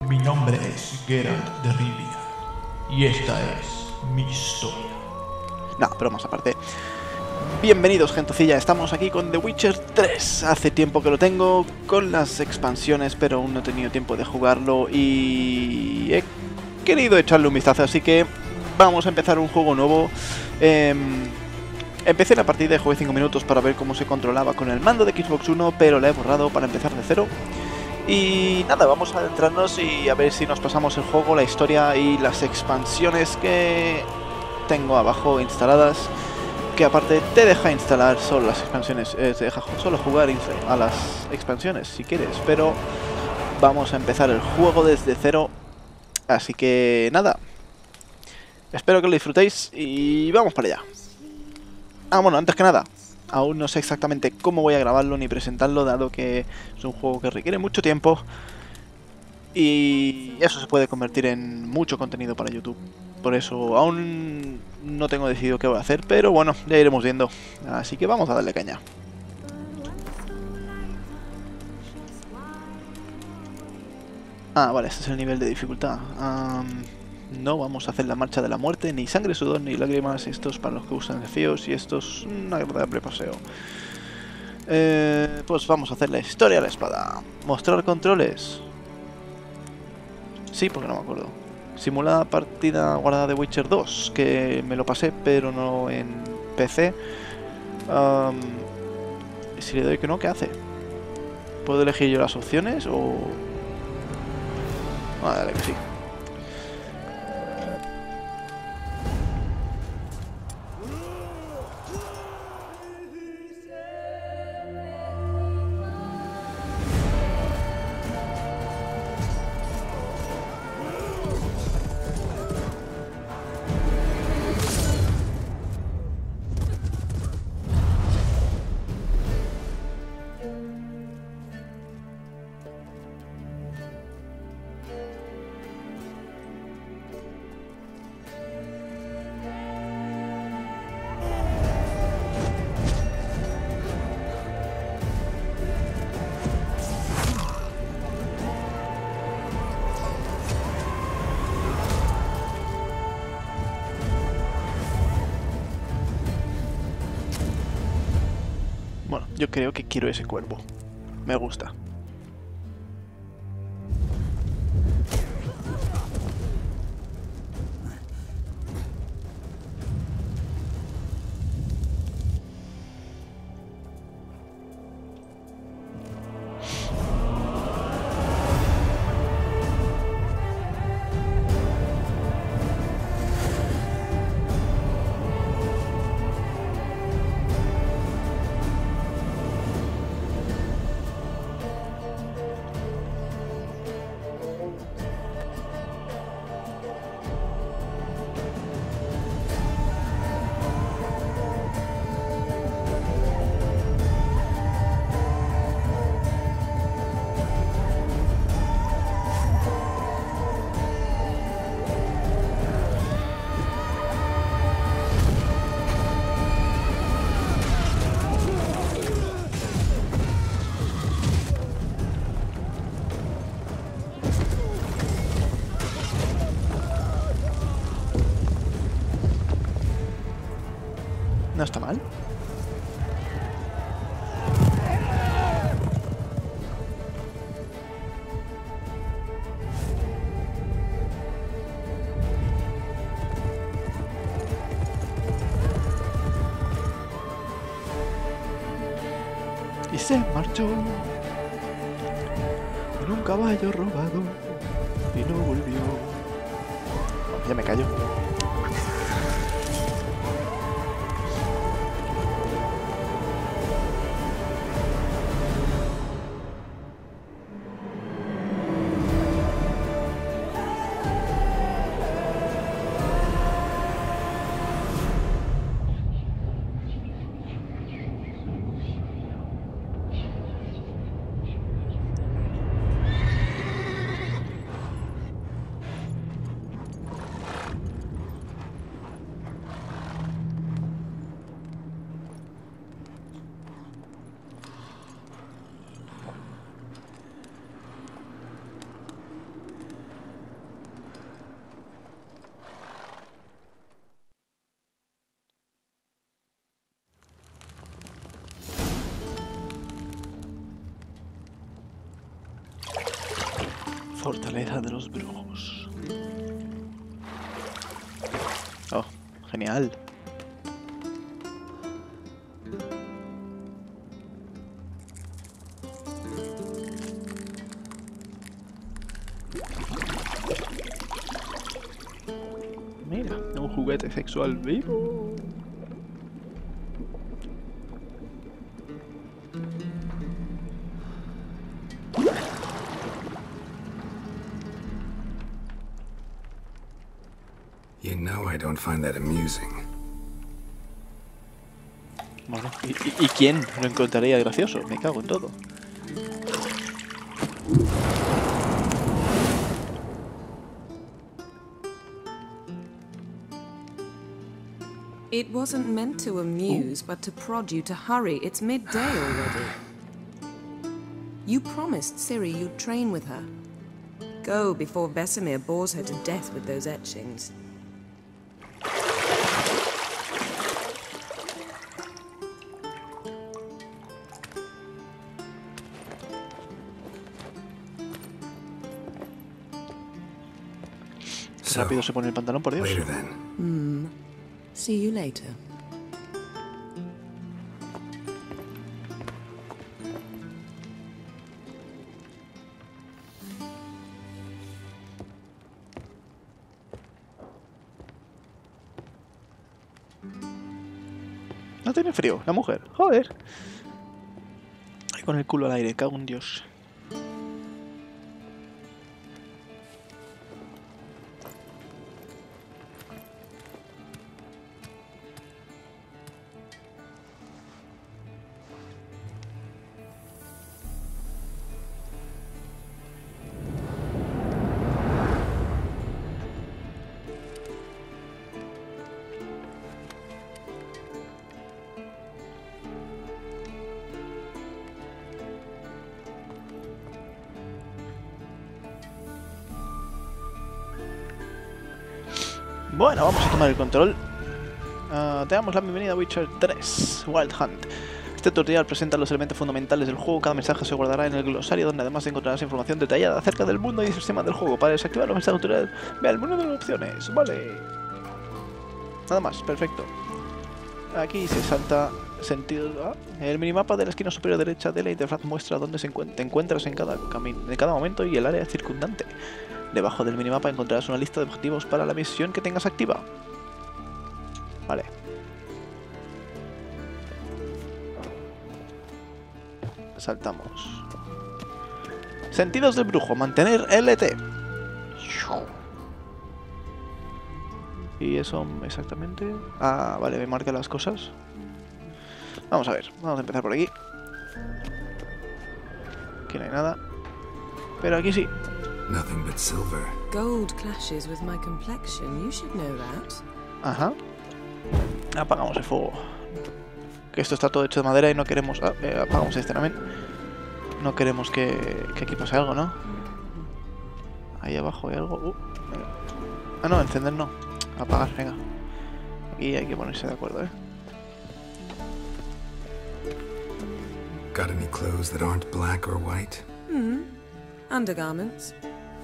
Mi nombre es Geralt de Rivia y esta es mi historia. No, bromas aparte. Bienvenidos, gentecilla, estamos aquí con The Witcher 3. Hace tiempo que lo tengo con las expansiones, pero aún no he tenido tiempo de jugarlo y he querido echarle un vistazo, así que vamos a empezar un juego nuevo. Empecé la partida y jugué 5 minutos para ver cómo se controlaba con el mando de Xbox One, pero la he borrado para empezar de cero. Y nada, vamos a adentrarnos y a ver si nos pasamos el juego, la historia y las expansiones que tengo abajo instaladas. Que aparte te deja instalar solo las expansiones, te deja solo jugar a las expansiones si quieres, pero vamos a empezar el juego desde cero. Así que nada, espero que lo disfrutéis y vamos para allá. Ah, bueno, antes que nada, aún no sé exactamente cómo voy a grabarlo ni presentarlo, dado que es un juego que requiere mucho tiempo y eso se puede convertir en mucho contenido para YouTube. Por eso aún no tengo decidido qué voy a hacer, pero bueno, ya iremos viendo. Así que vamos a darle caña. Ah, vale, este es el nivel de dificultad. No vamos a hacer la marcha de la muerte, ni sangre, sudor, ni lágrimas. Estos para los que usan desafíos y esto es un agradable paseo. Pues vamos a hacer la historia de la espada. Mostrar controles. Sí, porque no me acuerdo. Simulada partida guardada de Witcher 2, que me lo pasé, pero no en PC. Si le doy que no, ¿qué hace? ¿Puedo elegir yo las opciones o...? Ah, dale que sí. Bueno, yo creo que quiero ese cuervo. Me gusta. No está mal. Y se marchó en un caballo robado y no volvió. Oh, ya me callo. Fortaleza de los brujos. Oh, genial. Mira, un juguete sexual vivo. You know I don't find that amusing. Bueno, ¿y quién lo encontraría gracioso? Me cago en todo. It wasn't meant to amuse, but to prod you to hurry. It's midday already. You promised Ciri you'd train with her. Go before Vesemir bores her to death with those etchings. Qué rápido se pone el pantalón, por Dios. Later then. See you later. No tiene frío, la mujer. Joder. Ahí con el culo al aire, cago en Dios. Bueno, vamos a tomar el control. Te damos la bienvenida a Witcher 3 Wild Hunt. Este tutorial presenta los elementos fundamentales del juego. Cada mensaje se guardará en el glosario, donde además encontrarás información detallada acerca del mundo y sistema del juego. Para desactivar los mensajes tutoriales, ve al menú de las opciones. Vale. Nada más, perfecto. Aquí se salta sentido. El minimapa de la esquina superior derecha de la interfaz muestra dónde te encuentras en cada momento y el área circundante. Debajo del minimapa encontrarás una lista de objetivos para la misión que tengas activa. Vale. Saltamos. Sentidos del brujo. Mantener LT. ¿Y eso exactamente? Ah, vale, me marca las cosas. Vamos a ver. Vamos a empezar por aquí. Aquí no hay nada. Pero aquí sí. Nothing but silver. Gold clashes with my complexion. You should know that. Ajá. Apagamos el fuego. Que esto está todo hecho de madera y no queremos... apagamos este también. No queremos que aquí pase algo, ¿no? Ahí abajo hay algo. Venga. Ah, no, encender no. Apagar, venga. Aquí hay que ponerse de acuerdo, ¿eh? Got any clothes that aren't black or white? Undergarments.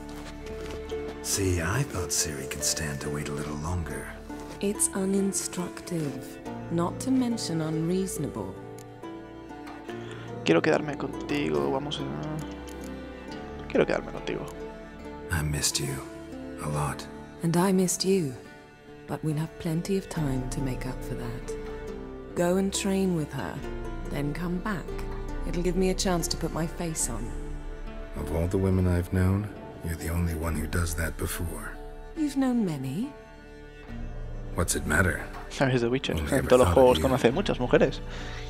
See, I thought Ciri could stand to wait a little longer. It's uninstructive, not to mention unreasonable. Quiero quedarme contigo, vamos a... Quiero quedarme contigo. I missed you. A lot. And I missed you, but we'll have plenty of time to make up for that. Go and train with her, then come back. It'll give me a chance to put my face on. Of all the women I've known, you're the only one who does that before. You've known many. What's it matter? Sabes de Witcher. Only En ever todos los thought of juegos you. conoce muchas mujeres.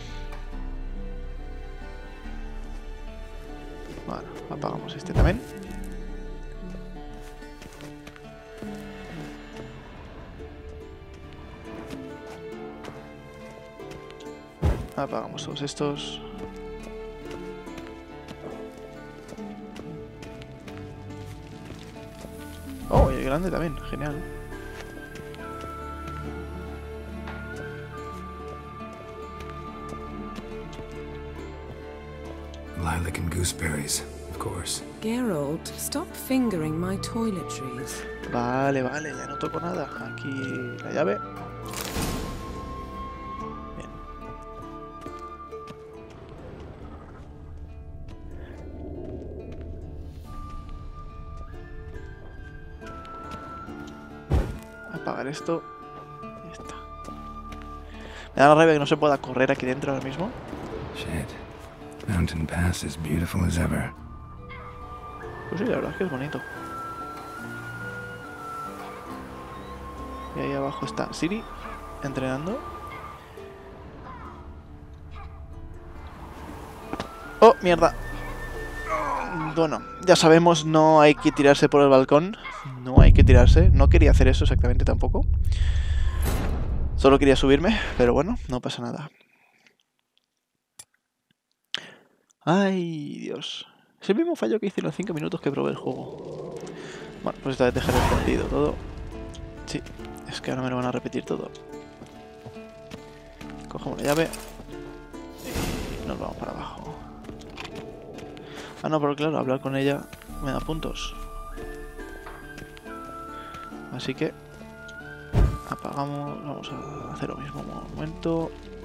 Bueno, apagamos este también. Apagamos todos estos. Oh, y el grande también, genial. Lilac and gooseberries. Of course. Geralt, stop fingering my toiletries. Vale, vale, ya no toco nada. Aquí la llave. Bien. Apagar esto. Ya está. Me da la rabia que no se pueda correr aquí dentro ahora mismo. Shit. Mountain Pass is beautiful as ever. Pues sí, la verdad es que es bonito. Y ahí abajo está Ciri entrenando. ¡Oh, mierda! Bueno, ya sabemos, no hay que tirarse por el balcón. No hay que tirarse. No quería hacer eso exactamente tampoco. Solo quería subirme, pero bueno, no pasa nada. ¡Ay, Dios! Es el mismo fallo que hice en los 5 minutos que probé el juego. Bueno, pues esta vez dejaré encendido todo. Sí, es que ahora me lo van a repetir todo. Cogemos la llave y nos vamos para abajo. Ah, no, pero claro, hablar con ella me da puntos. Así que apagamos, vamos a hacer lo mismo un momento.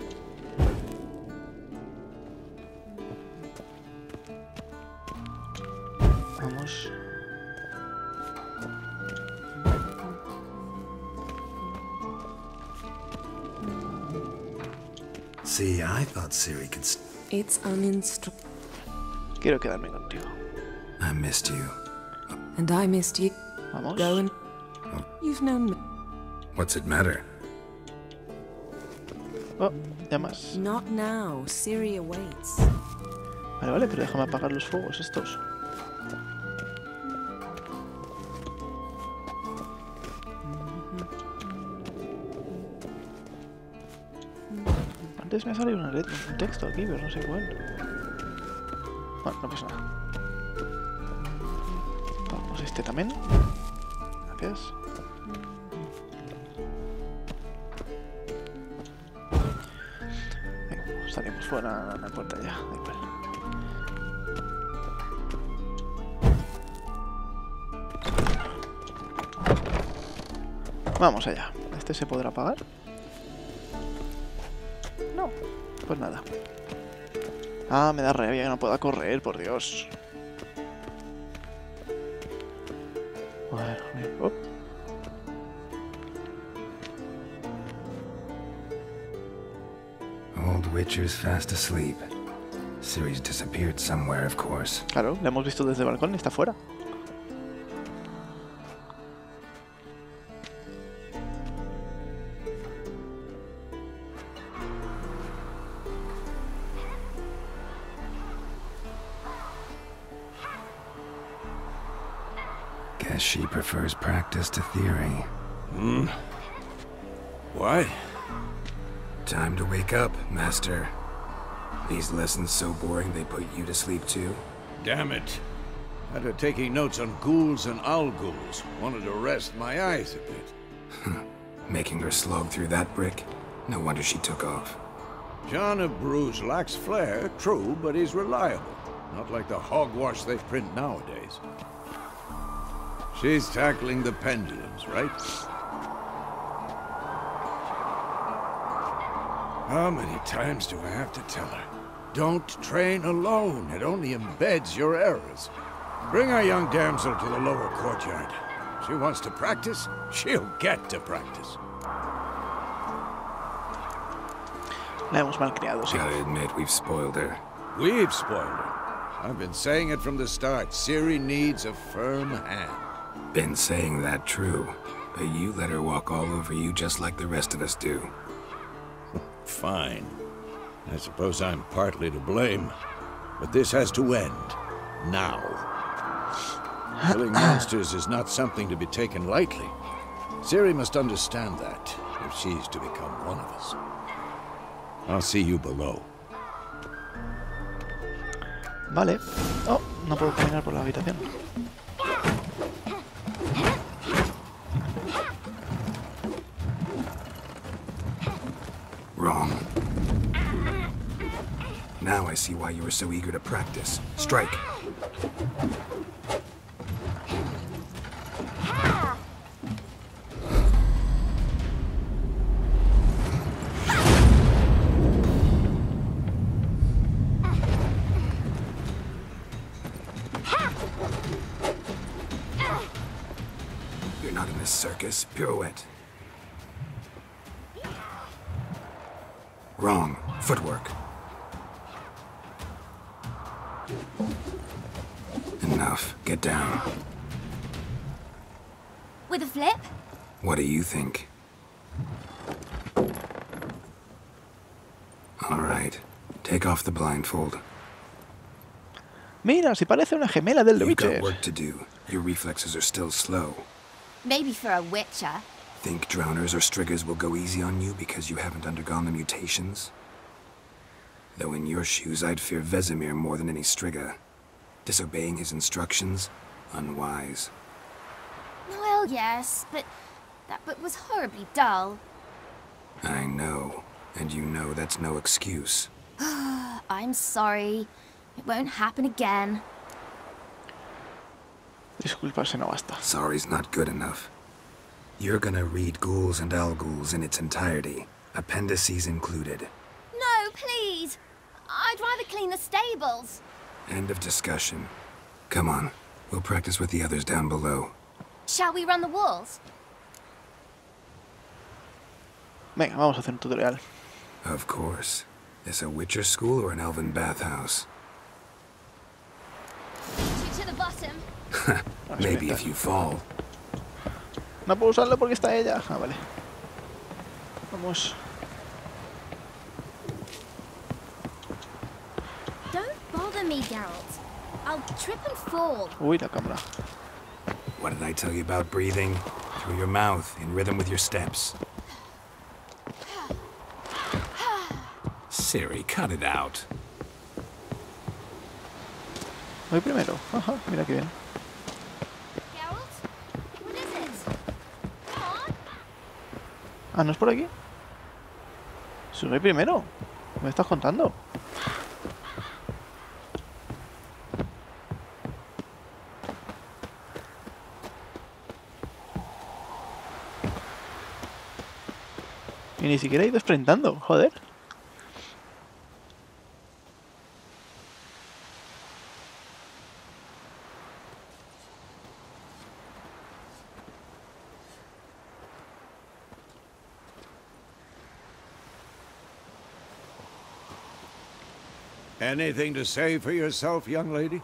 Vamos. See, I thought Ciri could. It's uninstructed. Quiero quedarme contigo. I missed you. And I missed you. Vamos. Go and... You've known me. What's it matter? Oh, llamas. Not now. Ciri awaits. Vale, vale, pero déjame apagar los fuegos estos. Antes me ha salido un texto aquí, pero no sé cuál. Bueno, no pasa nada. Vamos, este también. Gracias. Venga, salimos fuera de la puerta ya, da igual. Vamos allá. ¿Este se podrá apagar? No, pues nada. Ah, me da rabia que no pueda correr, por Dios. Oh. Old Witcher's fast asleep. Ciri's disappeared somewhere, of course. Claro, la hemos visto desde el balcón y está fuera. Guess she prefers practice to theory. What? Time to wake up, Master. These lessons so boring they put you to sleep too? Damn it. After taking notes on ghouls and owl ghouls, wanted to rest my eyes a bit. Making her slog through that brick? No wonder she took off. John of Bruges lacks flair, true, but he's reliable. Not like the hogwash they print nowadays. She's tackling the pendulums, right? How many times do I have to tell her? Don't train alone. It only embeds your errors. Bring our young damsel to the lower courtyard. She wants to practice, she'll get to practice. La hemos malcriado, sí. Gotta admit, we've spoiled her. We've spoiled her. I've been saying it from the start. Ciri needs a firm hand. Been saying that true, but you let her walk all over you just like the rest of us do. Fine. I suppose I'm partly to blame. But this has to end. Now. Killing monsters is not something to be taken lightly. Ciri must understand that, if she's to become one of us. I'll see you below. Vale. Oh, no puedo caminar por la habitación. Wrong. Now I see why you were so eager to practice. Strike. You're not in a circus. Pirouette. Wrong. Footwork. Enough. Get down. With a flip? What do you think? All right. Take off the blindfold. Mira, si parece una gemela del The You've got Witcher. work to do. Your reflexes are still slow. Maybe for a witcher. Think drowners or striggers will go easy on you because you haven't undergone the mutations? Though in your shoes, I'd fear Vesemir more than any strigger. Disobeying his instructions? Unwise. Well, yes, but that book was horribly dull. I know. And you know that's no excuse. I'm sorry. It won't happen again. Disculparse no basta. Sorry's not good enough. You're gonna read Ghouls and Al-Ghouls in its entirety, appendices included. No, please. I'd rather clean the stables. End of discussion. Come on, we'll practice with the others down below. Shall we run the walls? Venga, vamos a hacer un tutorial. Of course. Is a Witcher school or an elven bathhouse? Two to the bottom. Maybe if you fall. No puedo usarlo porque está ella. Ah, vale. Vamos. Don't bother me, Geralt. I'll trip and fall. Uy, la cámara. What did I tell you about breathing? Through your mouth, in rhythm with your steps. Siri, cut it out. Voy primero. Ajá, mira qué bien. Geralt? What is it? Come on. Ah, ¿no es por aquí? Sube primero. ¿Qué me estás contando? Y ni siquiera he ido sprintando, joder. Anything to say for yourself, young lady?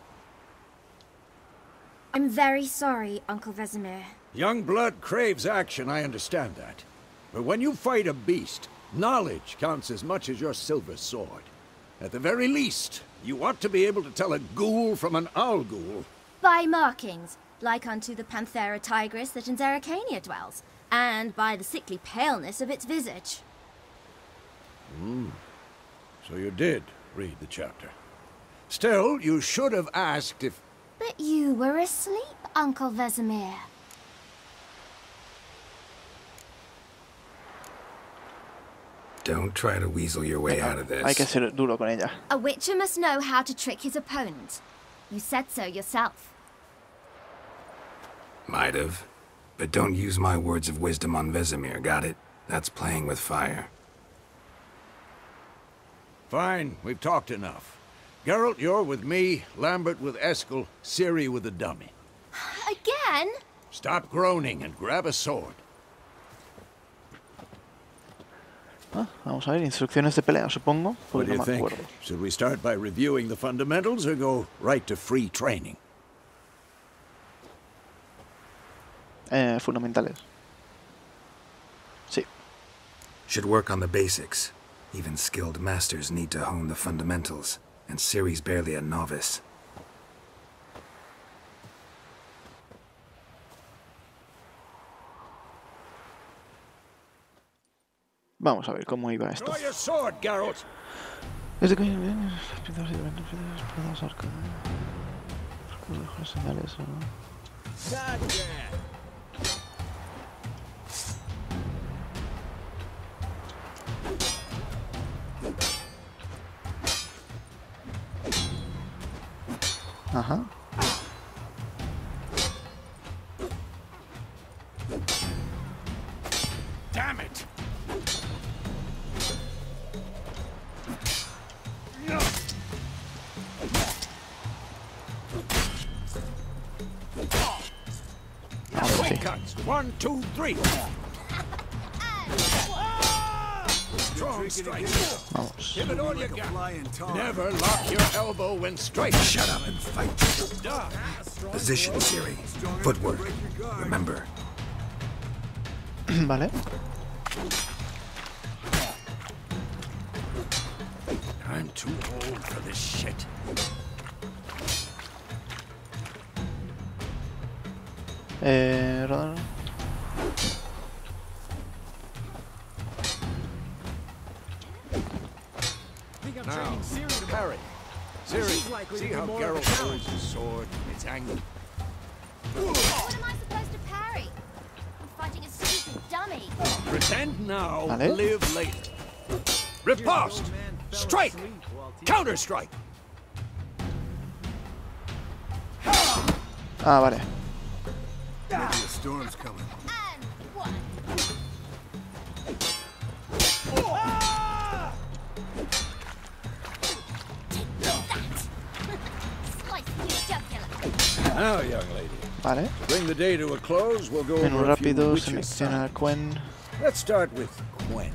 I'm very sorry, Uncle Vesemir. Young blood craves action, I understand that. But when you fight a beast, knowledge counts as much as your silver sword. At the very least, you ought to be able to tell a ghoul from an Al-Ghul. By markings, like unto the Panthera tigris that in Zerrikania dwells, and by the sickly paleness of its visage. So you did read the chapter. Still, you should have asked if... But you were asleep, Uncle Vesemir. Don't try to weasel your way out of this. Hay que ser duro con ella. A witcher must know how to trick his opponent. You said so yourself. Might have. But don't use my words of wisdom on Vesemir, got it? That's playing with fire. Fine, we've talked enough. Geralt, you're with me, Lambert with Eskel, Ciri with the dummy. Again? Stop groaning and grab a sword. Ah, vamos a ver, instrucciones de pelea, supongo. What Porque do you no me think? acuerdo. Should we start by reviewing the fundamentals or go right to free training? Fundamentales. Sí. Should work on the basics. Even skilled masters need to hone the fundamentals, and Ciri's barely a novice. Vamos a ver cómo iba esto. Draw your sword, Geralt! Desde que las piedras y espadas, arcadas, señales, Ajá. Damn it! Ahora sí. Cuts. 1, 2, 3. Strong strike. Vamos. Give it all you got. Never lock your elbow when striking. Shut up and fight. Position, Siri. Footwork. Remember. Vale. I'm too old for this shit. Rodar. Now, parry. Siri, see how Geralt throws his sword? It's angry. What am I supposed to parry? I'm fighting a stupid dummy. Pretend now, Vale. live later. Riposte! Strike! Counter-strike! Ah, vale. Maybe a storm's coming. And one. Take that! Slice your jugular. Now, young lady, Vale. to bring the day to a close, we'll go Menú over a few rápido, witcher selecciona signs. Quen. Let's start with Quen.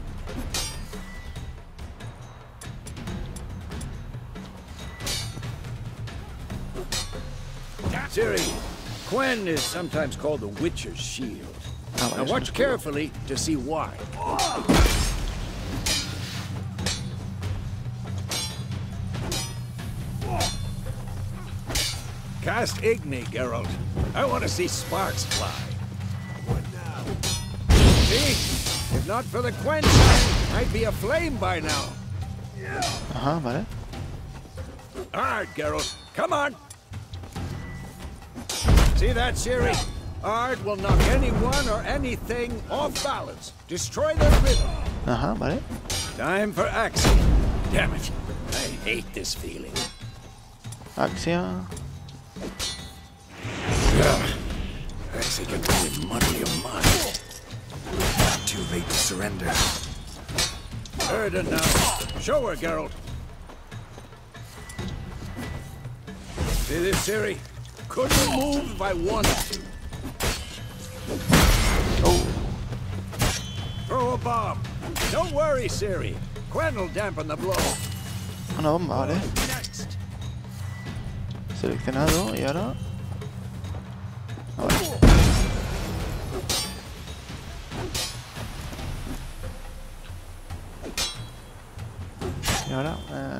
Siri, Quen is sometimes called the Witcher's Shield. Ah, vale, Now eso watch es- carefully to see why. Cast Igni, Geralt. I want to see sparks fly. See? If not for the Quen sign, I'd be aflame by now. Ajá, vale. Alright, Geralt. Come on. See that, Siri? Ard will knock anyone or anything off balance. Destroy their rhythm. Ajá, vale. Time for action. Damn it. I hate this feeling. Axia. I think I'm going money of mine. Too late to surrender. Heard her now. Show her, Geralt. See this, Siri? Couldn't move if I wanted to. Oh, Throw a bomb. Don't worry, Siri. Quen will dampen the blow. una bomba, vale. Next. Seleccionado y ahora. Ah, vale. Y ahora.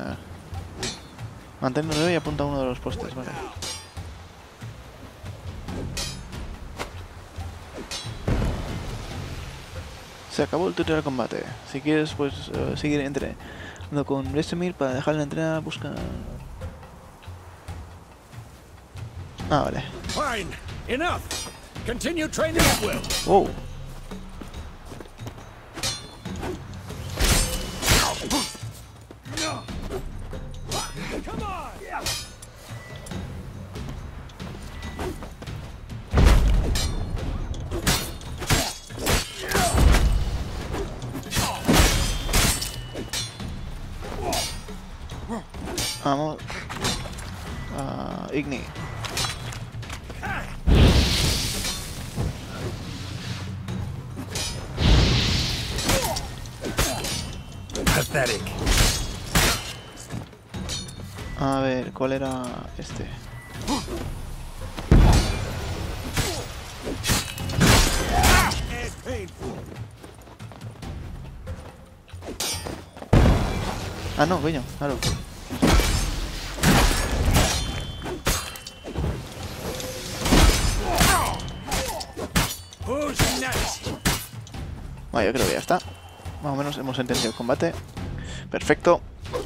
Mantén el y apunta a uno de los postes, vale. Se acabó el tutorial de combate. Si quieres, pues seguir entrenando con Vesemir para dejar la entrena, busca. Ah, vale. Fine. Enough. Continue training at will. Wow. Come on. Vamos. Igni. Pathetic. A ver, ¿cuál era este? It's painful. Ah, no, coño, claro. Who's next? Vale, yo creo que ya está. Más o menos hemos entendido el combate. Perfecto.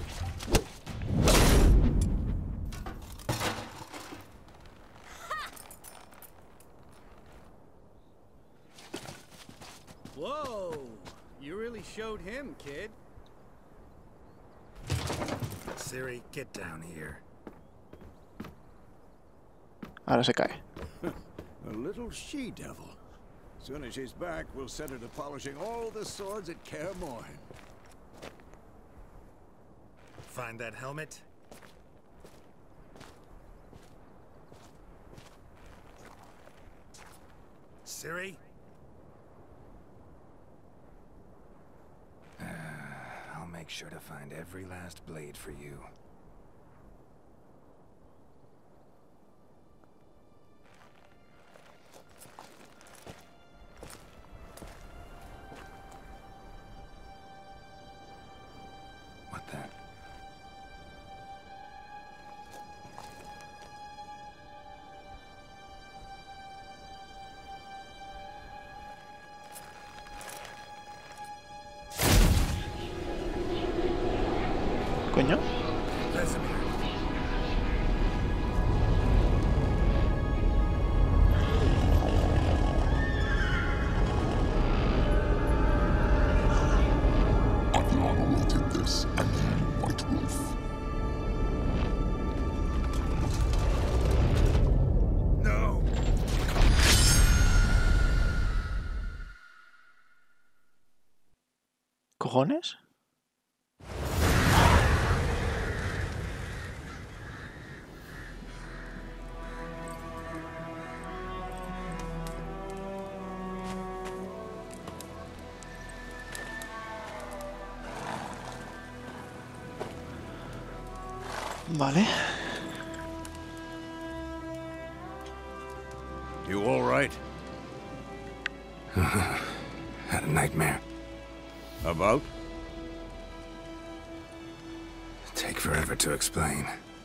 Whoa! You really showed him, kid. Siri, get down here. Ahora se cae. A little she-devil. As soon as she's back, we'll set her to polishing all the swords at Kaer Morhen. Find that helmet? Ciri? I'll make sure to find every last blade for you. What the? Coño. Vesemir. Adriana will take this, and you, White Wolf. No! ¿Cojones? Vale. You all right? Had a nightmare. About? Take forever to explain.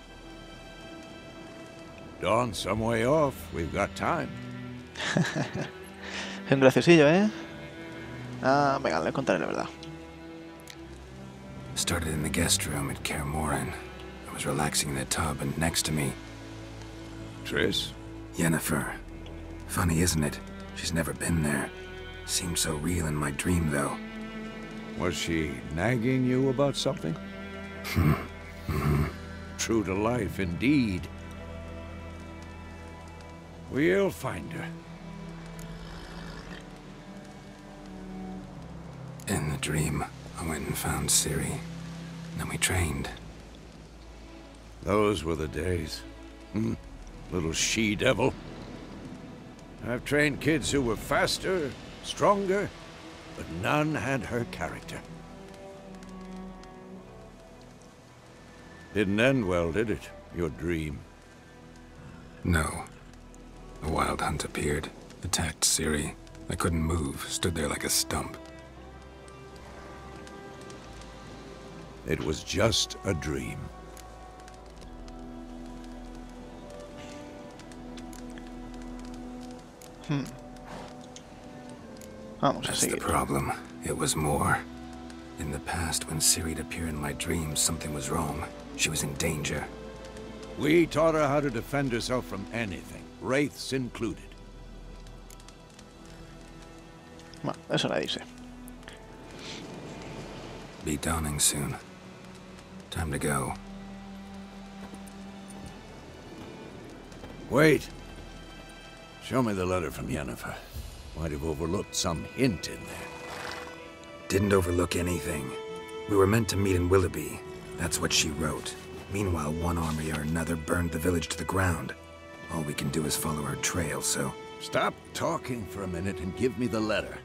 Dawn's some way off. We've got time. Es un graciosillo, ¿eh? Ah, venga, le contaré la verdad. Started in the guest room at Kaer Morhen. I was relaxing in the tub, and next to me, Triss? Yennefer. Funny, isn't it? She's never been there. Seemed so real in my dream, though. Was she nagging you about something? True to life, indeed. We'll find her. In the dream, I went and found Ciri. Then we trained. Those were the days. Little she-devil. I've trained kids who were faster, stronger, but none had her character. Didn't end well, did it? Your dream? No. A wild hunt appeared, attacked Ciri. I couldn't move, stood there like a stump. It was just a dream. Vamos a That's the seguir. problem. It was more. In the past, when Ciri'd appear in my dreams, something was wrong. She was in danger. We taught her how to defend herself from anything, wraiths included. Bueno, eso la dice. Be dawning soon. Time to go. Wait. Show me the letter from Yennefer. Might have overlooked some hint in there. Didn't overlook anything. We were meant to meet in Willoughby. That's what she wrote. Meanwhile, one army or another burned the village to the ground. All we can do is follow her trail, so... Stop talking for a minute and give me the letter.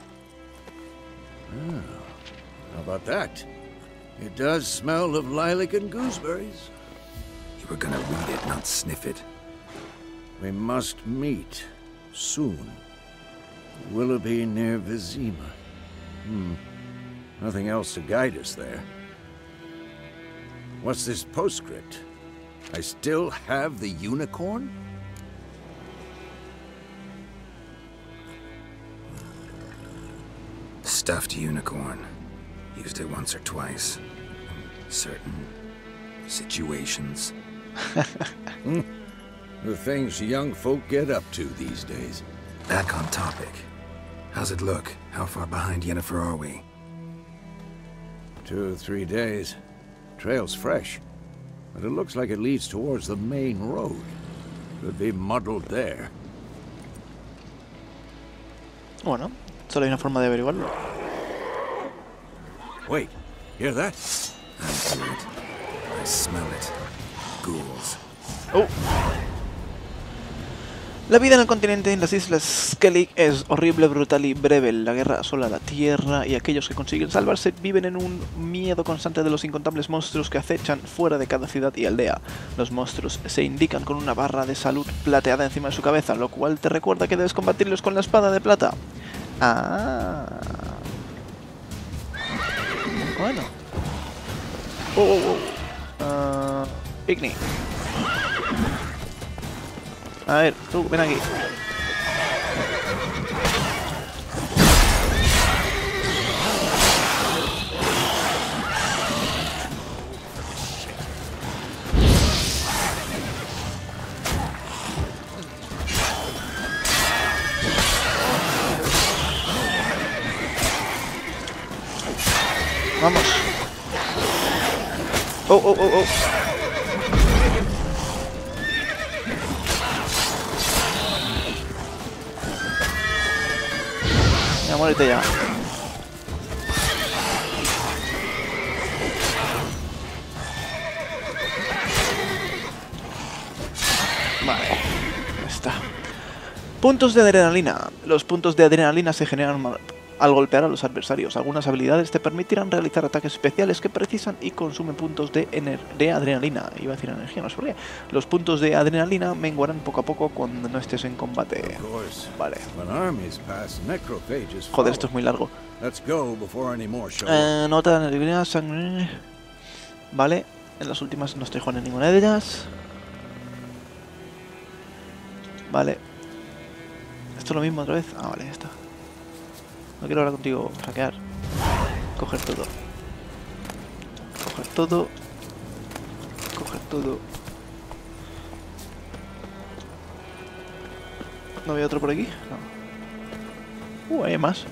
Oh, how about that? It does smell of lilac and gooseberries. You were gonna read it, not sniff it. We must meet soon. Willoughby near Vizima. Nothing else to guide us there. What's this postscript? I still have the unicorn? Stuffed unicorn. Used it once or twice. In certain situations. The things young folk get up to these days. Back on topic. How's it look? How far behind Yennefer are we? 2 or 3 days. Trail's fresh, but it looks like it leads towards the main road. Could be muddled there. Bueno, solo hay una forma de averiguarlo. Wait, hear that? I do it. I smell it. Ghouls. Oh. La vida en el continente, en las islas Skellig, es horrible, brutal y breve. La guerra asola la tierra y aquellos que consiguen salvarse viven en un miedo constante de los incontables monstruos que acechan fuera de cada ciudad y aldea. Los monstruos se indican con una barra de salud plateada encima de su cabeza, lo cual te recuerda que debes combatirlos con la espada de plata. Ah. Bueno. Igni. A ver, tú, ven aquí. Vamos. Oh. Ya, muérete ya. Vale, ya está. Puntos de adrenalina. Los puntos de adrenalina se generan al golpear a los adversarios. Algunas habilidades te permitirán realizar ataques especiales que precisan y consumen puntos de adrenalina. Iba a decir energía, no sé por qué. Los puntos de adrenalina menguarán poco a poco cuando no estés en combate. Vale. Joder, esto es muy largo. Nota de adrenalina, sangre. Vale. En las últimas no estoy jugando en ninguna de ellas. Vale. ¿Esto es lo mismo otra vez? Ah, vale, ya está. No quiero hablar contigo, saquear. Coger todo. Coger todo. Coger todo. ¿No veo otro por aquí? No. Hay más.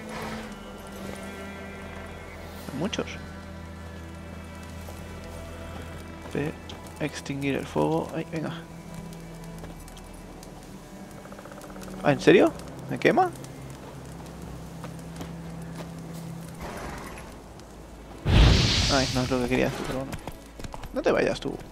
Hay muchos. Extinguir el fuego. Ay, venga. Ah, ¿en serio? ¿Me quema? Ay, no es lo que quería hacer, pero bueno. No te vayas tú.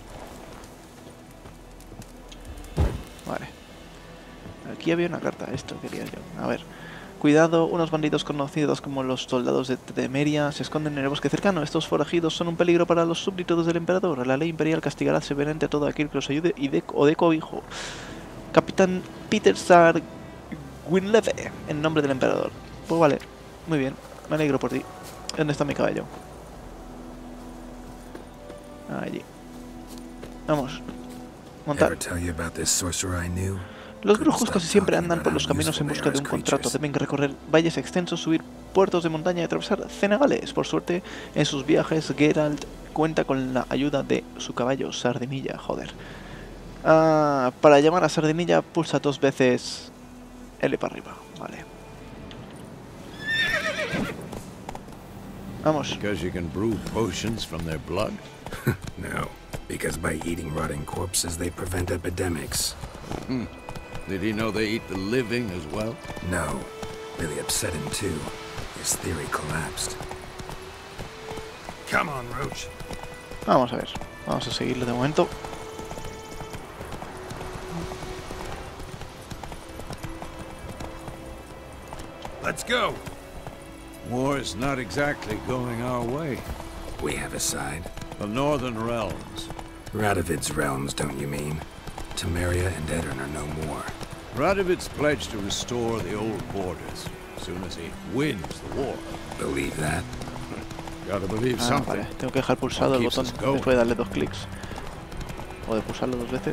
Vale. Aquí había una carta, esto quería yo. A ver. Cuidado, unos bandidos conocidos como los soldados de Temeria se esconden en el bosque cercano. Estos forajidos son un peligro para los súbditos del emperador. La ley imperial castigará severamente a todo aquel que los ayude o de cobijo. Capitán Peter Sar Gwynleve, en nombre del emperador. Pues vale, muy bien, me alegro por ti. ¿Dónde está mi caballo? Allí. Vamos. Montar. Los brujos casi siempre andan por los caminos en busca de un contrato. Deben recorrer valles extensos, subir puertos de montaña y atravesar cenagales. Por suerte, en sus viajes, Geralt cuenta con la ayuda de su caballo Sardinilla. Joder. Para llamar a Sardinilla, pulsa 2 veces L para arriba. Vale. Vamos. Because you can brew potions from their blood? No, because by eating rotting corpses, they prevent epidemics. Did he know they eat the living as well? No. Really upset him too. His theory collapsed. Come on, Roach. Vamos a ver. Vamos a seguirle de momento. Let's go. War is not exactly going our way. We have a side. The Northern Realms. Radovid's realms, don't you mean? Temeria and Edirn are no more. Radovid's pledged to restore the old borders as soon as he wins the war. Believe that? Gotta believe something. Vale, tengo que dejar pulsado el botón después de darle 2 clics. O de pulsarlo 2 veces.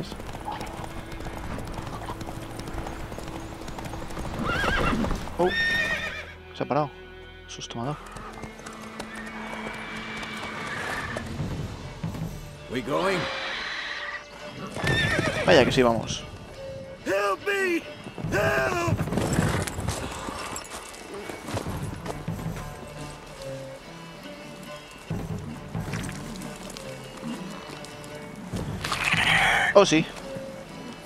Oh, se ha parado. Susto me ha dado. We going? Vaya que sí, vamos. Help me! Help! Oh, sí.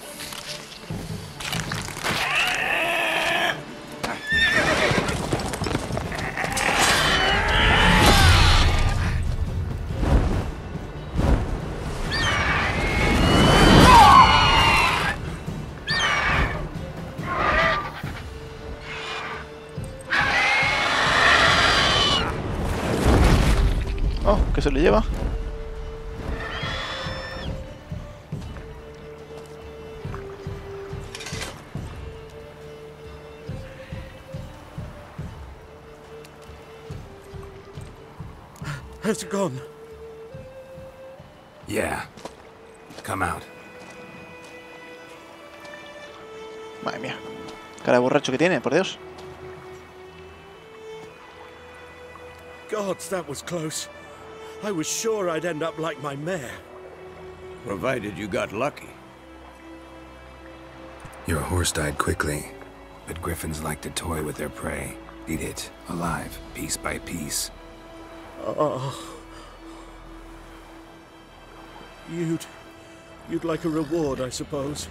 ¿Qué se le lleva? Has it gone? Yeah. Come out. Madre mía. Cara de borracho que tiene, por Dios. Gods, that was close. I was sure I'd end up like my mare. Provided you got lucky. Your horse died quickly, but griffins like to toy with their prey. Eat it, alive, piece by piece. Oh. You'd like a reward, I suppose.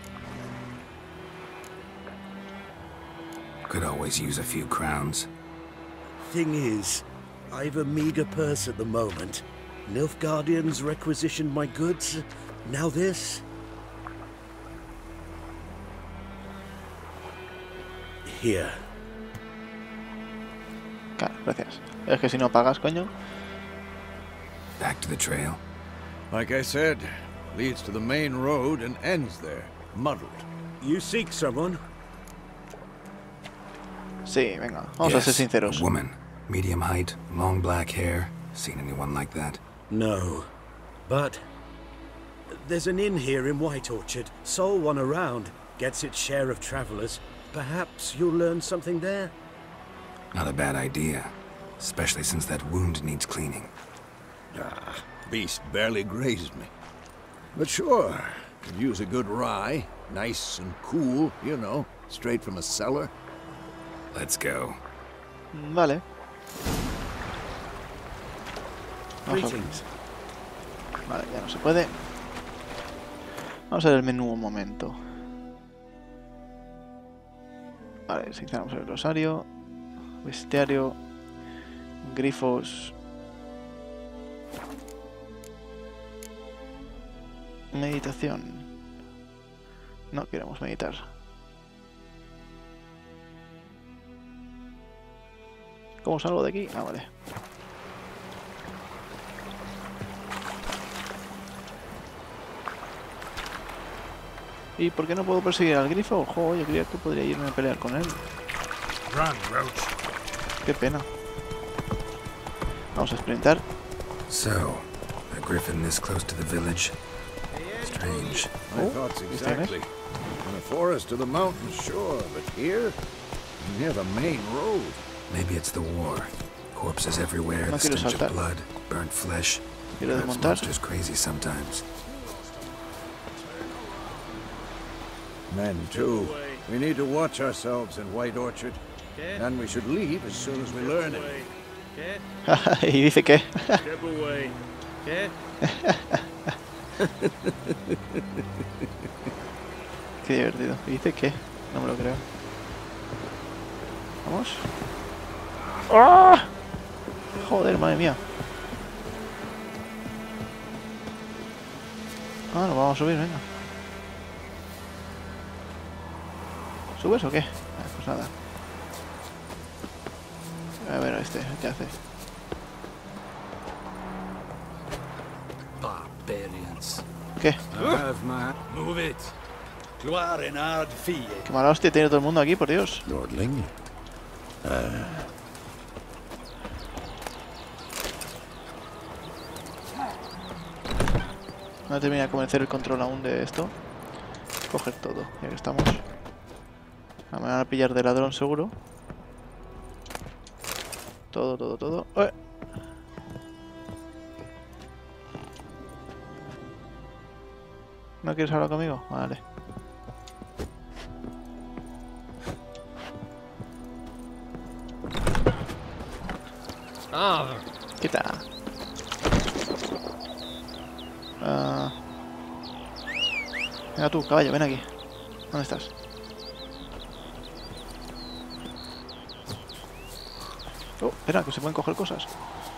Could always use a few crowns. Thing is, I've a meager purse at the moment. Nilfgaardians requisitioned my goods. Now this. Here. Claro, gracias. Es que si no pagas, coño. Back to the trail. Like I said, leads to the main road and ends there, muddled. You seek someone? Sí, venga, vamos a ser sinceros. A woman. Medium height, long black hair. Seen anyone like that? No. But there's an inn here in White Orchard. Sole one around. Gets its share of travelers. Perhaps you'll learn something there? Not a bad idea. Especially since that wound needs cleaning. Ah, beast barely grazed me. But sure, could use a good rye. Nice and cool, you know, straight from a cellar. Let's go. Vale. Greetings. Vale, ya no se puede. Vamos a ver el menú un momento. Vale, seleccionamos el glosario. Bestiario. Grifos. Meditación. No queremos meditar. ¿Cómo salgo de aquí? Ah, vale. ¿Y por qué no puedo perseguir al grifo? Ojo, yo creía que podría irme a pelear con él. Run, Roach. Qué pena. Vamos a sprintar. So, a griffin this close to the village? Strange. My thoughts exactly. In the forest or the mountains, sure, but here, near the main road. Maybe it's the war. Corpses everywhere, No the quiero stench saltar. of blood, burnt flesh. Quiero Perhaps desmontar. monsters crazy sometimes. Men, too. We need to watch ourselves in White Orchard. And we should leave as soon as we learn it. Y dice que... Step away. ¿Qué? Qué divertido. Y dice que... No me lo creo. Vamos. ¡Ah! Joder, madre mía. Ah, nos vamos a subir, venga. ¿Subes o qué? Pues nada. A ver, ¿qué hace? Barbarians. ¿Qué? Move it. Gloire en ard fille. Qué mala hostia tiene todo el mundo aquí, por Dios. Lordling? No termina de convencer el control aún de esto. Coger todo, ya que estamos. Me van a pillar de ladrón seguro. Todo. ¡Ué! ¿No quieres hablar conmigo? Vale. Quita. Venga tú, caballo, ven aquí. ¿Dónde estás? Oh, espera, que se pueden coger cosas.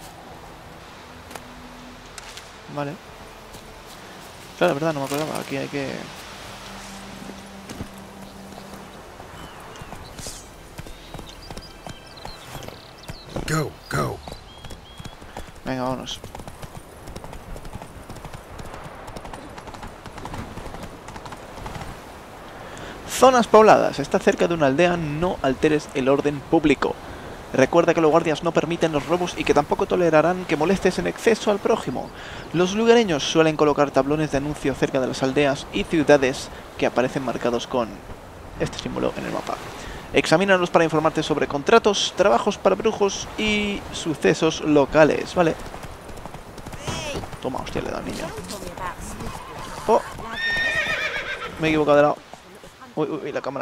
Vale. Claro, es verdad, no me acordaba. Aquí hay que... Go, go. Venga, vámonos. Zonas pobladas. Está cerca de una aldea. No alteres el orden público. Recuerda que los guardias no permiten los robos y que tampoco tolerarán que molestes en exceso al prójimo. Los lugareños suelen colocar tablones de anuncio cerca de las aldeas y ciudades que aparecen marcados con este símbolo en el mapa. Examínalos para informarte sobre contratos, trabajos para brujos y sucesos locales, ¿vale? Toma, hostia, le da al niño. Oh, me he equivocado de lado. Uy, uy, uy, la cámara.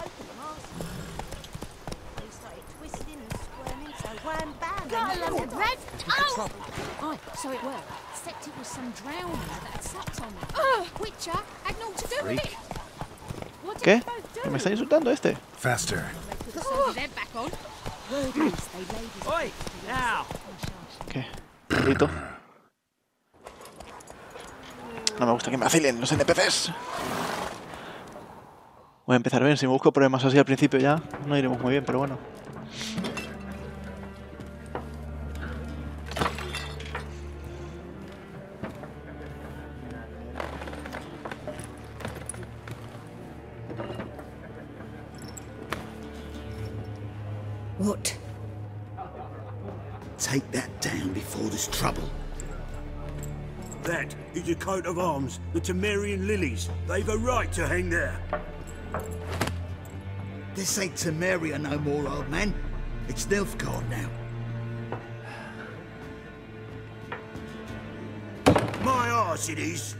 ¿Qué? ¿Que me está insultando este? Faster. ¿Qué? Grito. No me gusta que me vacilen los NPCs. Voy a empezar bien. Si me busco problemas así al principio ya, no iremos muy bien, pero bueno. What? Take that down before there's trouble. That is a coat of arms, the Temerian lilies. They've a right to hang there. This ain't Temeria no more, old man. It's Nilfgaard now. My arse it is.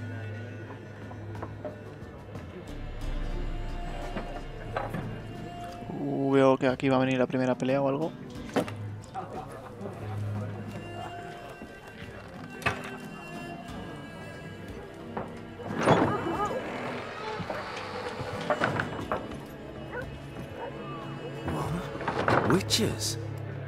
Veo que aquí va a venir la primera pelea o algo. Witches?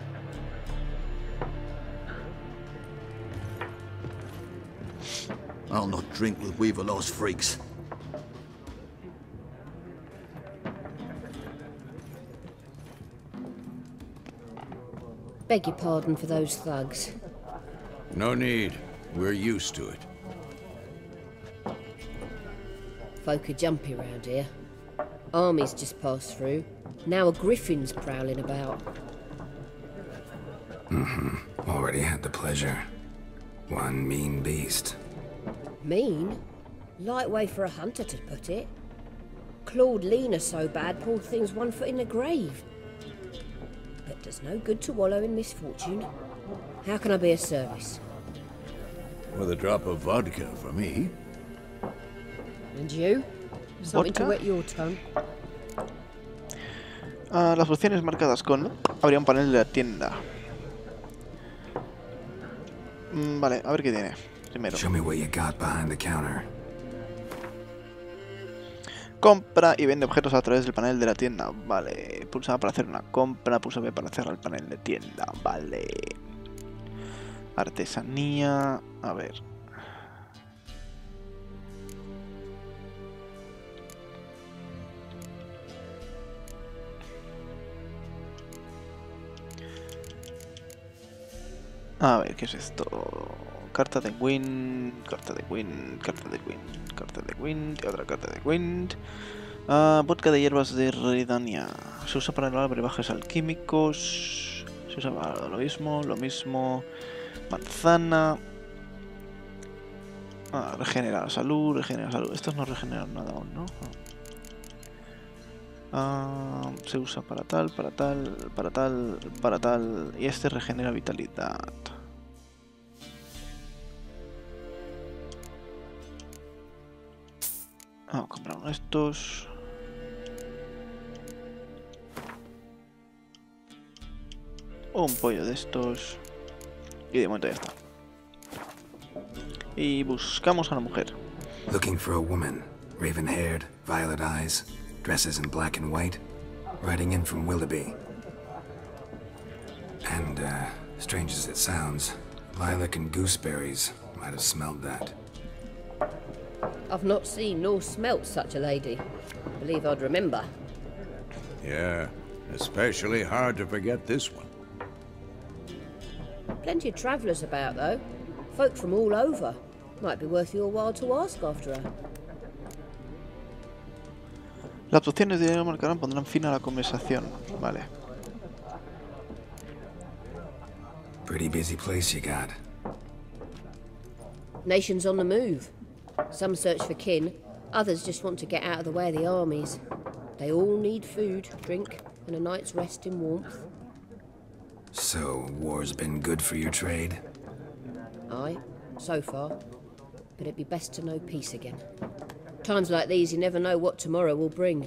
I'll not drink with Weaverlaw's freaks. Beg your pardon for those thugs. No need. We're used to it. Folk are jumpy round here. Armies just passed through. Now a griffin's prowling about. Already had the pleasure. One mean beast. Mean? Light way for a hunter to put it. Clawed Lena so bad, poor thing's 1 foot in the grave. But there's no good to wallow in misfortune. How can I be of service? With a drop of vodka for me. And you? Something Vodka? to wet your tongue. Las opciones marcadas con... Habría un panel de la tienda. Vale, a ver qué tiene. Primero. Show me what you got behind the counter. Compra y vende objetos a través del panel de la tienda. Vale. Pulsa A para hacer una compra. Pulsa B para cerrar el panel de tienda. Vale. Artesanía. A ver. A ver, ¿qué es esto? Carta de Wind, carta de Wind, carta de Wind, carta de Wind, otra carta de Wind. Vodka de hierbas de Redania. Se usa para elaborar brebajes alquímicos. Se usa para lo mismo. Manzana. Regenera salud, Estos no regeneran nada aún, ¿no? Se usa para tal. Y este regenera vitalidad. Vamos a comprar uno de estos. Un pollo de estos. Y de momento ya está. Y buscamos a una mujer. Looking for a woman. Raven-haired, violet eyes, dresses in black and white. Riding in from Willoughby. And, strange as it sounds, lilac and gooseberries might have smelled that. I've not seen nor smelt such a lady. Believe I'd remember. Yeah, especially hard to forget this one. Plenty of travellers about, though. Folk from all over. Might be worth your while to ask after her. Las opciones de dinero marcarán pondrán fin a la conversación. Vale. Pretty busy place you got. Nations on the move. Some search for kin, others just want to get out of the way of the armies. They all need food, drink, and a night's rest in warmth. So, war's been good for your trade? Aye, so far. But it'd be best to know peace again. Times like these, you never know what tomorrow will bring.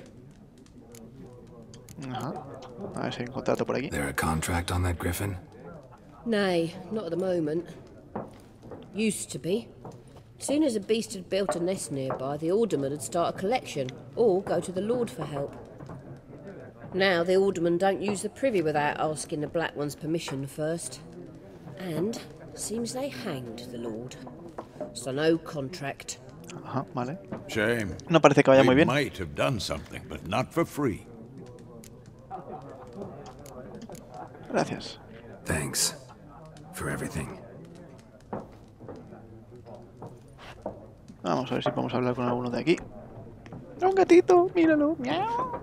Ajá. A ver si hay un contrato por aquí. There a contract on that griffin? Nay, not at the moment. Used to be. Soon as a beast had built a nest nearby, the alderman would start a collection, or go to the Lord for help. Now the aldermen don't use the privy without asking the Black One's permission first. And seems they hanged the Lord. So no contract. Ajá, vale. Shame. No parece que vaya muy They bien. might have done something, but not for free. Gracias. Thanks. For everything. Vamos a ver si podemos hablar con alguno de aquí. Un gatito, míralo. Miau.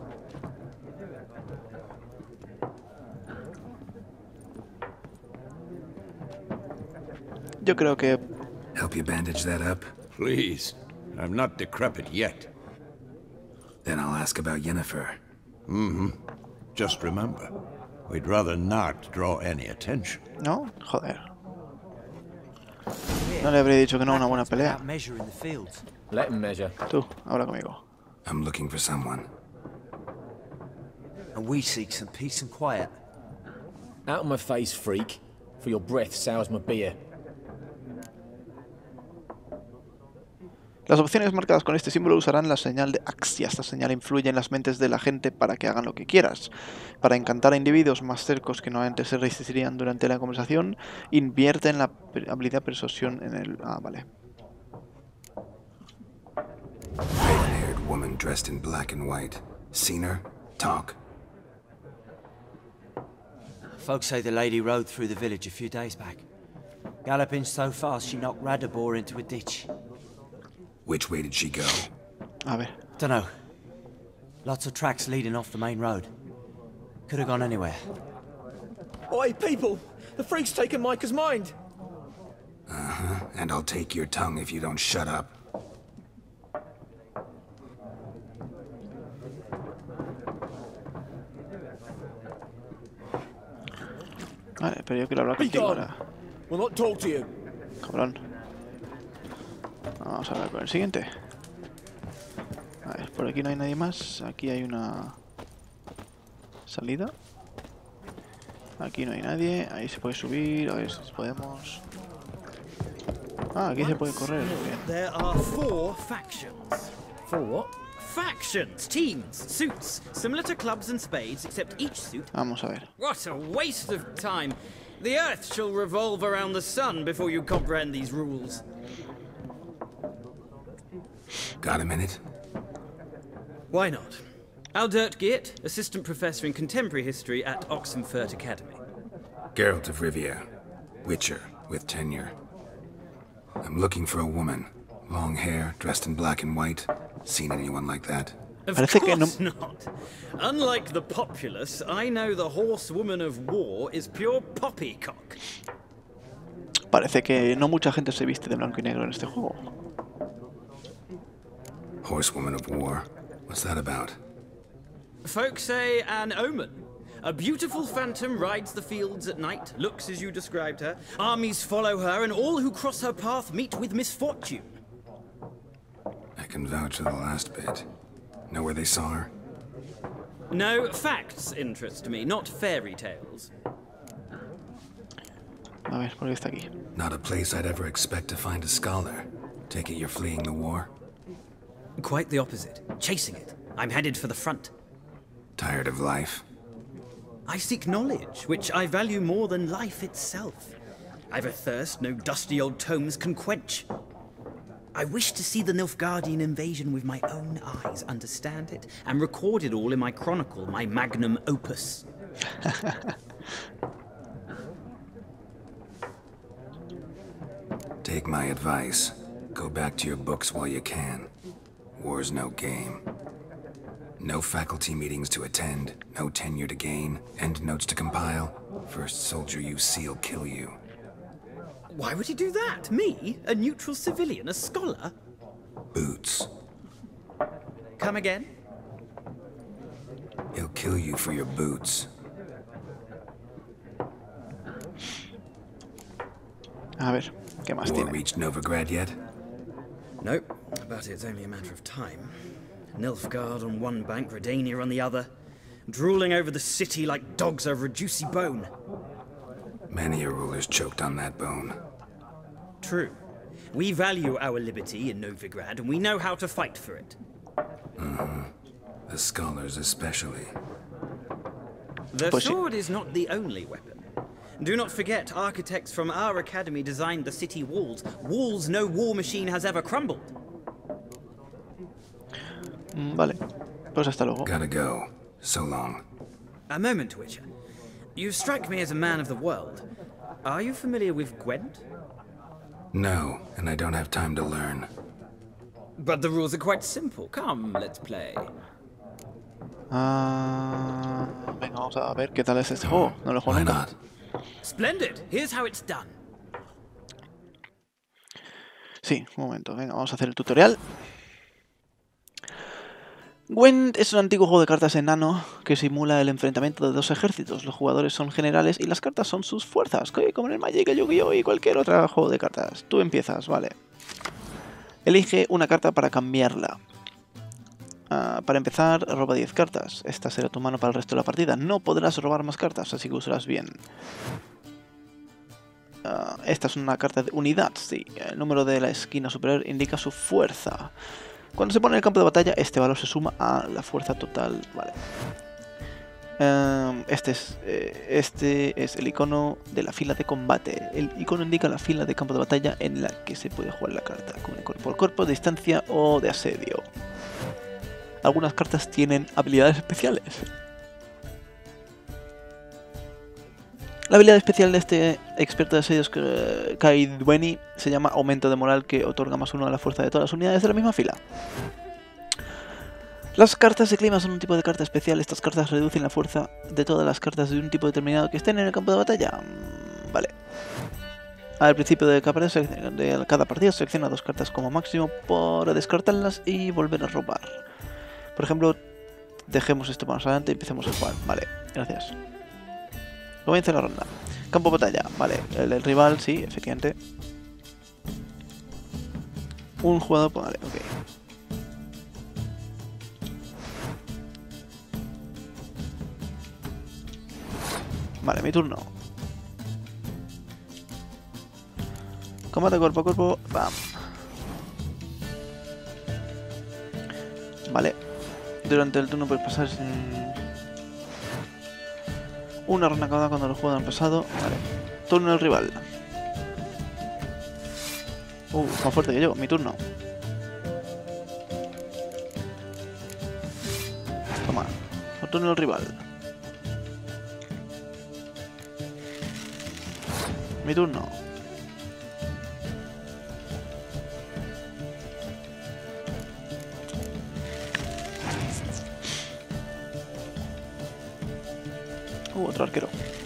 Yo creo que... Help you bandage that up? Please. I'm not decrepit yet. Then I'll ask about Yennefer. Mm-hmm. Just remember, we'd rather not draw any attention. No, joder. No le habría dicho que no a una buena pelea. Let him measure. Tú, habla conmigo. I'm looking for someone. And we seek some peace and quiet. Out of my face, freak. For your breath sours my beer. Las opciones marcadas con este símbolo usarán la señal de Axia. Esta señal influye en las mentes de la gente para que hagan lo que quieras. Para encantar a individuos más cercos que no antes se resistirían durante la conversación, invierte en la habilidad persuasión en el... Ah, vale. Raven-haired woman dressed in black and white. Seen her? Talk. Folks say the lady rode through the village a few days back. Galloping so fast she knocked Radabor into a ditch. Which way did she go? A ver. Dunno. Lots of tracks leading off the main road. Could have gone anywhere. Oi, people! The freak's taken Micah's mind! Uh-huh. And I'll take your tongue if you don't shut up. Vale, pero yo quiero hablar contigo ahora. We'll not talk to you. Cabrón. Vamos a hablar con el siguiente. A ver, por aquí no hay nadie más. Aquí hay una salida. Aquí no hay nadie. Ahí se puede subir. A ver si podemos. Ah, aquí se puede correr. Bien. There are 4 factions. 4 what? Factions, teams, suits, similar to clubs and spades, except each suit... Vamos a ver. What a waste of time. The Earth shall revolve around the sun before you comprehend these rules. Got a minute? Why not? Aldert Geert, Assistant Professor in Contemporary History at Oxenfurt Academy. Geralt of Rivia. Witcher, with tenure. I'm looking for a woman. Long hair, dressed in black and white. Seen anyone like that? Of course not. Unlike the populace, I know the horsewoman of war is pure poppycock. Parece que no mucha gente se viste de blanco y negro en este juego. Horsewoman of war. What's that about? Folks say an omen. A beautiful phantom rides the fields at night, looks as you described her. Armies follow her, and all who cross her path meet with misfortune. I can vouch for the last bit. Know where they saw her? No, facts interest me, not fairy tales. A ver, ¿por qué está aquí? Not a place I'd ever expect to find a scholar. Take it you're fleeing the war? Quite the opposite. Chasing it. I'm headed for the front. Tired of life? I seek knowledge, which I value more than life itself. I've a thirst no dusty old tomes can quench. I wish to see the Nilfgaardian invasion with my own eyes, understand it, and record it all in my chronicle, my magnum opus. Take my advice. Go back to your books while you can. War's no game. No faculty meetings to attend, no tenure to gain, end notes to compile. First soldier you see'll kill you. Why would he do that? Me? A neutral civilian? A scholar? Boots. Come again? He'll kill you for your boots. A ver, ¿qué más War tiene? reached Novigrad yet? Nope, but it's only a matter of time. Nilfgaard on one bank, Redania on the other, drooling over the city like dogs over a juicy bone. Many a ruler's choked on that bone. True. We value our liberty in Novigrad, and we know how to fight for it. The scholars especially. The sword is not the only weapon. Do not forget, architects from our academy designed the city walls. Walls no war machine has ever crumbled. Vale, pues hasta luego. Gotta go. So long. A moment, Witcher. You strike me as a man of the world. Are you familiar with Gwent? No, and I don't have time to learn. But the rules are quite simple. Come, let's play. Venga, vamos a ver qué tal es este juego. No lo juego nunca. Splendid. Here's how it's done. Sí, un momento. Venga, vamos a hacer el tutorial. Gwent es un antiguo juego de cartas enano que simula el enfrentamiento de dos ejércitos. Los jugadores son generales y las cartas son sus fuerzas, como en el Magic, el Yu-Gi-Oh! Y cualquier otro juego de cartas. Tú empiezas, vale. Elige una carta para cambiarla. Para empezar, roba 10 cartas. Esta será tu mano para el resto de la partida. No podrás robar más cartas, así que usarás bien. Esta es una carta de unidad, sí. El número de la esquina superior indica su fuerza. Cuando se pone en el campo de batalla, este valor se suma a la fuerza total. Vale. Este es el icono de la fila de combate. El icono indica la fila de campo de batalla en la que se puede jugar la carta, como de cuerpo a cuerpo, de distancia o de asedio. Algunas cartas tienen habilidades especiales. La habilidad especial de este experto de asedios, Kaidweni, se llama Aumento de Moral, que otorga +1 a la fuerza de todas las unidades de la misma fila. Las cartas de clima son un tipo de carta especial. Estas cartas reducen la fuerza de todas las cartas de un tipo determinado que estén en el campo de batalla. Vale. Al principio de cada partida selecciona 2 cartas como máximo para descartarlas y volver a robar. Por ejemplo, dejemos esto más adelante y empecemos a jugar. Vale, gracias. Comienza la ronda. Campo de batalla, vale. El rival, sí, efectivamente. Un jugador, vale, ok. Vale, mi turno. Combate cuerpo a cuerpo, bam. Vale. Durante el turno puedes pasar sin... Una ronda cada cuando los jugadores han pasado. Vale. Turno del rival. Más fuerte que yo. Mi turno. Toma. Turno del rival. Mi turno. Otro arquero.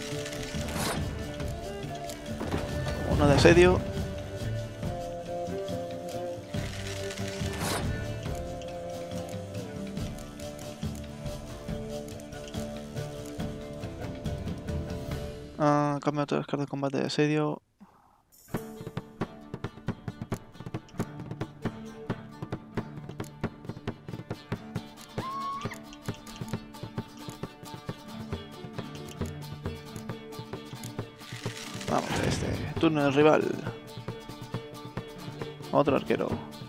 Uno de asedio. Cambio otras cartas de combate de asedio. Vamos a este. Turno del rival. Otro arquero.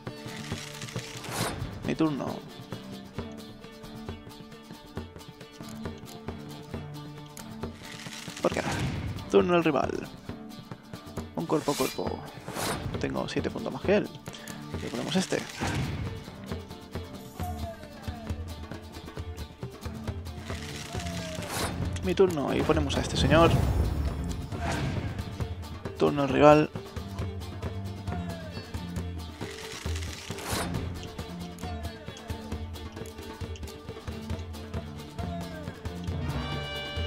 Mi turno. ¿Por qué no? Turno del rival. Un cuerpo a cuerpo. Tengo 7 puntos más que él. Le ponemos este. Mi turno. Y ponemos a este señor. Turno del rival.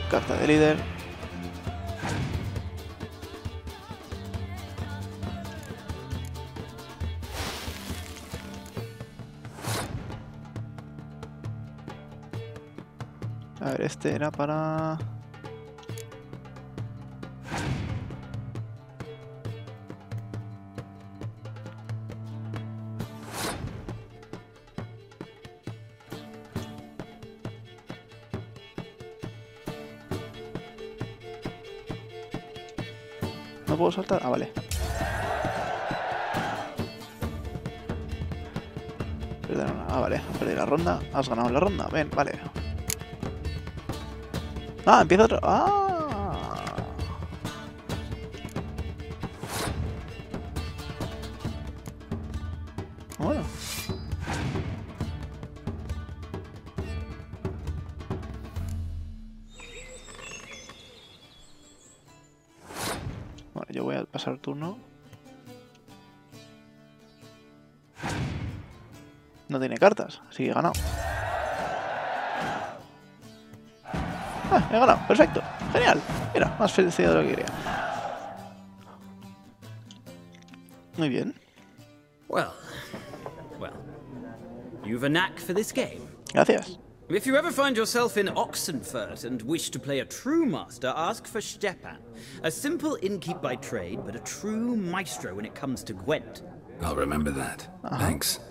Carta de líder. A ver, este era para... ¿No puedo saltar? Ah, vale. Ah, vale. Perdí la ronda. Has ganado la ronda. Ven, vale. Ah, empieza otra. Ah. Bueno. Bueno, yo voy a pasar el turno. No tiene cartas, así que he ganado. Ah, he ganado, perfecto, genial. Mira, más felicidad de lo que quería. Muy bien. Well, you've a knack for this game. Gracias. If you ever find yourself in Oxenfurt and wish to play a true master, ask for Stepan. A simple innkeep by trade, but a true maestro when it comes to Gwent. I'll remember that. Thanks.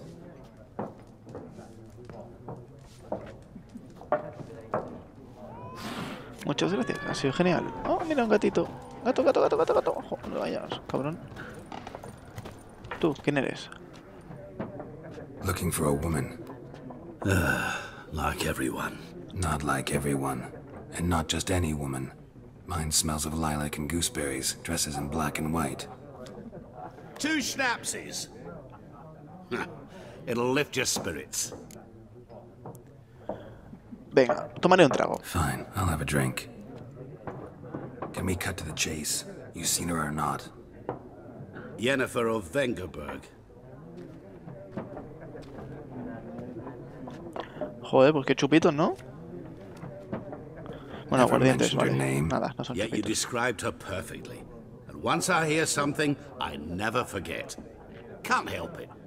Muchas gracias, ha sido genial. Oh, mira un gatito. Gato, gato, gato, gato, gato. Ojo, no vayas, cabrón. ¿Tú, quién eres? Looking for a woman. Like everyone. Not like everyone. And not just any woman. Mine smells of lilac and gooseberries, dresses in black and white. 2 schnapsies. It'll lift your spirits. Venga, tomaré un trago. Fine, I'll have a drink. Can we cut to the chase? You seen her or not? Yennefer of Vengerberg. Joder, pues qué chupitos, ¿no? Bueno, Never aguardientes, mentioned her vale. name. Nada, no son Yet you chupitos. described her perfectly. And once I hear something, I never forget. Can't help it.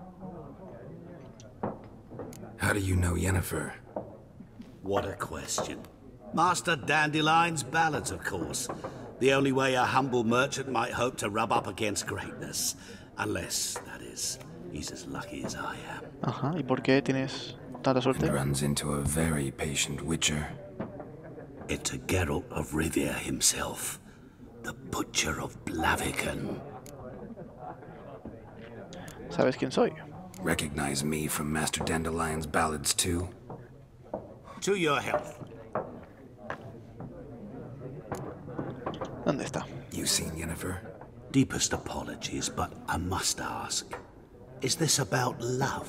How do you know Yennefer? What a question. Master Dandelion's ballads, of course. The only way a humble merchant might hope to rub up against greatness. Unless, that is, he's as lucky as I am. Ajá, ¿y por qué tienes tanta suerte? And runs into a very patient witcher. It's a Geralt of Rivia himself. The Butcher of Blaviken. ¿Sabes quién soy? Recognize me from Master Dandelion's ballads too? To your health. ¿Dónde está? You seen Yennefer? Deepest apologies, but I must ask. Is this about love?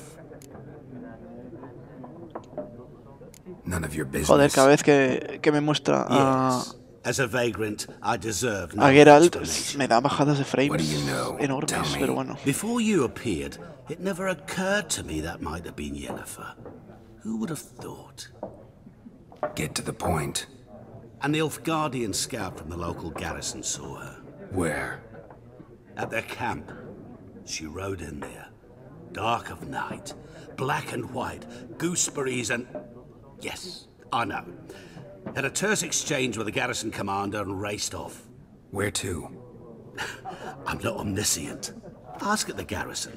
None of your business. Joder, cada vez que me muestra a... Yes. As a vagrant, I deserve no A Geralt explanation. me da bajadas de frames What do you know? enormes, Tell me. pero bueno. Before you appeared, it never occurred to me that might have been Yennefer. Who would have thought? Get to the point. A Nilfgaardian scout from the local garrison saw her. Where? At their camp. She rode in there. Dark of night. Black and white. Gooseberries and... Yes, I know. Had a terse exchange with the garrison commander and raced off. Where to? I'm not omniscient. Ask at the garrison.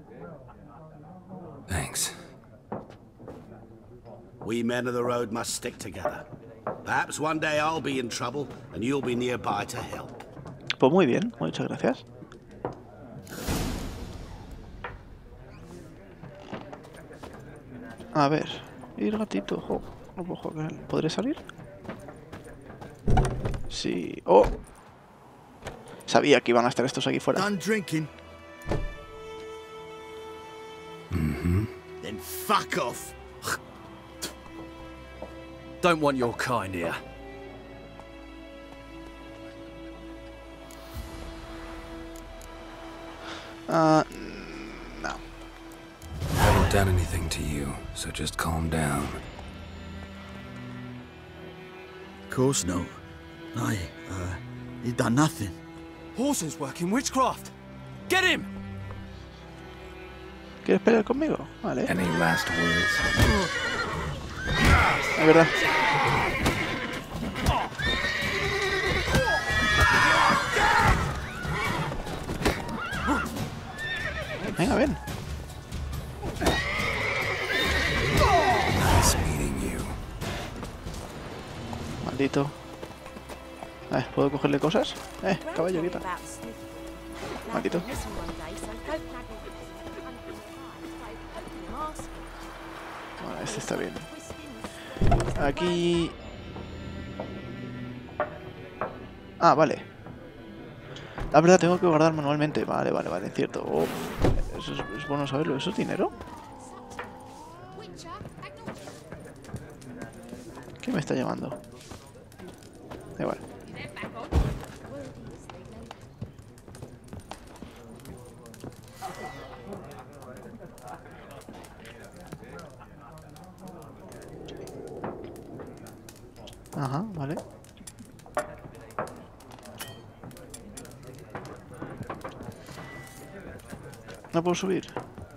Thanks. We men of the road must stick together. Perhaps one day I'll be in trouble and you'll be nearby to help. Pues muy bien, muchas gracias. A ver, y el gatito, ojo, no puedo jugar con él. ¿Podré salir? Sí. ¡Oh! Sabía que iban a estar estos aquí fuera. Done drinking. Then fuck off. Don't want your kind here. No. Haven't done anything to you, so just calm down. course not. He's done nothing. Horses work in witchcraft. Get him! ¿Quieres pelear conmigo? Vale. Any last words? Es verdad. Venga, ven. Nice meeting you. Maldito. A ver, ¿puedo cogerle cosas? Caballo, quita. Maldito. Bueno, este está bien. Aquí... Ah, vale. La verdad, tengo que guardar manualmente. Vale, cierto. Oh, eso es bueno saberlo. ¿Eso es dinero? ¿Qué me está llamando? Da igual. Ajá, vale. No puedo subir.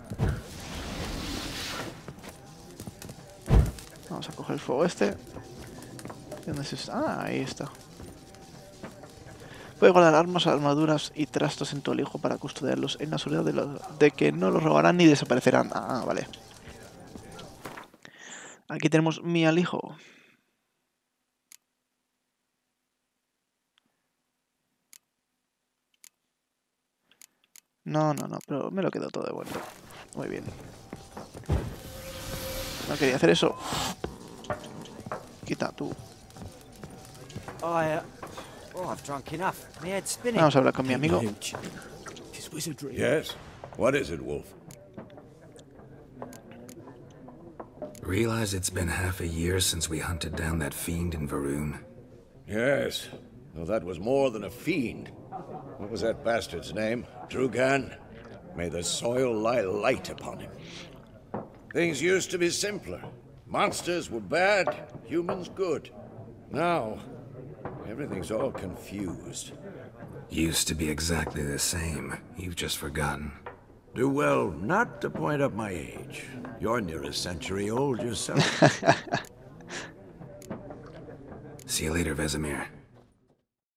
Vamos a coger el fuego este. ¿Dónde es? Ah, ahí está. Puedes guardar armas, armaduras y trastos en tu alijo para custodiarlos en la seguridad de que no los robarán ni desaparecerán. Ah, vale. Aquí tenemos mi alijo. No, pero me lo quedo todo de vuelta. Muy bien. No quería hacer eso. Quita tú. I've drunk enough. My head's spinning. Vamos a hablar con mi amigo. Yes? What is it, Wolf? Realize it's been half a year since we hunted down that fiend in Varun? Yes. Well, that was more than a fiend. What was that bastard's name? Drugan? May the soil lie light upon him. Things used to be simpler. Monsters were bad, humans good. Now, everything's all confused. Used to be exactly the same. You've just forgotten. Do well not to point up my age. You're near a century old yourself. See you later, Vesemir.